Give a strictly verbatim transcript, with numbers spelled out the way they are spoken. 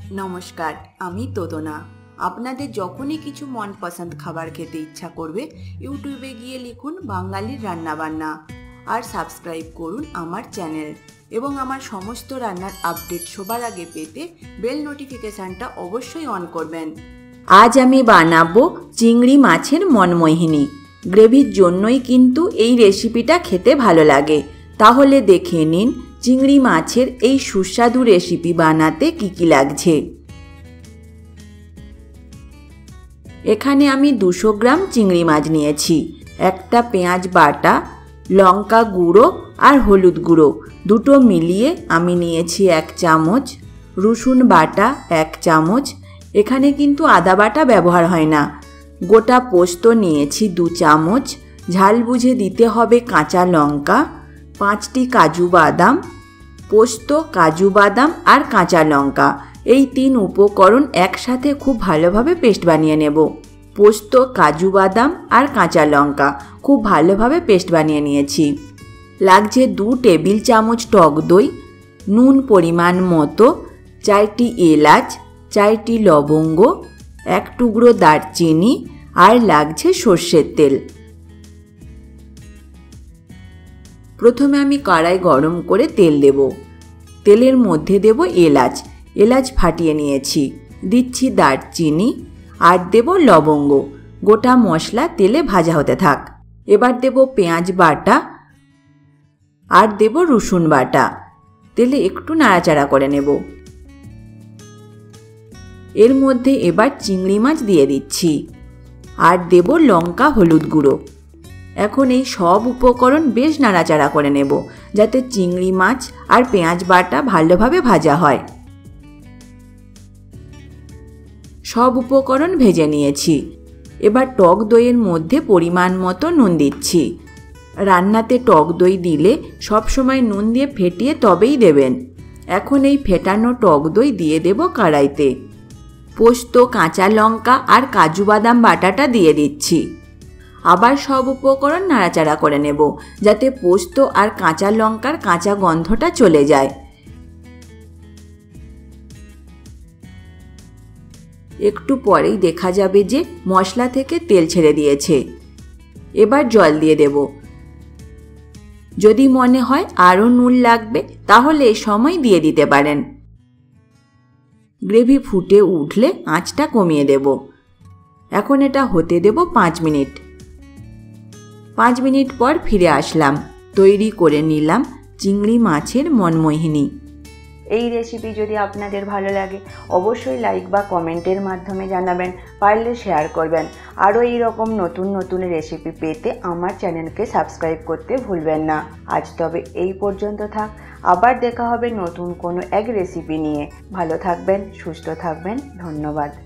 নমস্কার, আমি তোদনা। আপনাদের যখনই কিছু মনপসন্দ খাবার খেতে ইচ্ছা করবে, ইউটিউবে গিয়ে লিখুন বাঙালির রান্নাবান্না আর সাবস্ক্রাইব করুন আমার চ্যানেল। এবং আমার সমস্ত রান্নার আপডেট সবার আগে পেতে বেল নোটিফিকেশানটা অবশ্যই অন করবেন। আজ আমি বানাবো চিংড়ি মাছের মনমোহিনী। গ্রেভির জন্যই কিন্তু এই রেসিপিটা খেতে ভালো লাগে। তাহলে দেখে নিন চিংড়ি মাছের এই সুস্বাদু রেসিপি বানাতে কি কি লাগছে। এখানে আমি দুশো গ্রাম চিংড়ি মাছ নিয়েছি, একটা পেঁয়াজ বাটা, লঙ্কা গুঁড়ো আর হলুদ গুঁড়ো দুটো মিলিয়ে আমি নিয়েছি এক চামচ, রসুন বাটা এক চামচ, এখানে কিন্তু আদা বাটা ব্যবহার হয় না। গোটা পোস্ত নিয়েছি দু চামচ, ঝাল বুঝে দিতে হবে কাঁচা লঙ্কা, পাঁচটি কাজু বাদাম। পোস্ত, কাজু বাদাম আর কাঁচা লঙ্কা এই তিন উপকরণ একসাথে খুব ভালোভাবে পেস্ট বানিয়ে নেব। পোস্ত, কাজু বাদাম আর কাঁচা লঙ্কা খুব ভালোভাবে পেস্ট বানিয়ে নিয়েছি। লাগছে দু টেবিল চামচ টক দই, নুন পরিমাণ মতো, চারটি এলাচ, চারটি লবঙ্গ, এক টুকরো দারচিনি আর লাগছে সর্ষের তেল। প্রথমে আমি কড়াই গরম করে তেল দেব। তেলের মধ্যে দেব এলাচ, এলাচ ফাটিয়ে নিয়েছি, দিচ্ছি দারচিনি আর দেব লবঙ্গ। গোটা মশলা তেলে ভাজা হতে থাক। এবার দেব পেঁয়াজ বাটা আর দেব রসুন বাটা। তেলে একটু নাড়াচাড়া করে নেব। এর মধ্যে এবার চিংড়ি মাছ দিয়ে দিচ্ছি আর দেব লঙ্কা হলুদ গুঁড়ো। এখন এই সব উপকরণ বেশ নাড়াচাড়া করে নেব, যাতে চিংড়ি মাছ আর পেঁয়াজ বাটা ভালোভাবে ভাজা হয়। সব উপকরণ ভেজে নিয়েছি। এবার টক দইয়ের মধ্যে পরিমাণ মতো নুন দিচ্ছি। রান্নাতে টক দই দিলে সবসময় নুন দিয়ে ফেটিয়ে তবেই দেবেন। এখন এই ফেটানো টক দই দিয়ে দেব কড়াইতে। পোস্ত, কাঁচা লঙ্কা আর কাজু বাদাম বাটাটা দিয়ে দিচ্ছি। আবার সব উপকরণ নাড়াচাড়া করে নেব, যাতে পোস্ত আর কাঁচা লঙ্কার কাঁচা গন্ধটা চলে যায়। একটু পরেই দেখা যাবে যে মশলা থেকে তেল ছেড়ে দিয়েছে। এবার জল দিয়ে দেব। যদি মনে হয় আরও নুন লাগবে তাহলে এই সময় দিয়ে দিতে পারেন। গ্রেভি ফুটে উঠলে আঁচটা কমিয়ে দেব। এখন এটা হতে দেব পাঁচ মিনিট। পাঁচ মিনিট পর ফিরে আসলাম। তৈরি করে নিলাম চিংড়ি মাছের মনমোহিনী। এই রেসিপি যদি আপনাদের ভালো লাগে অবশ্যই লাইক বা কমেন্টের মাধ্যমে জানাবেন, পারলে শেয়ার করবেন। আরও এই রকম নতুন নতুন রেসিপি পেতে আমার চ্যানেলকে সাবস্ক্রাইব করতে ভুলবেন না। আজ তবে এই পর্যন্ত থাক, আবার দেখা হবে নতুন কোনো এক রেসিপি নিয়ে। ভালো থাকবেন, সুস্থ থাকবেন, ধন্যবাদ।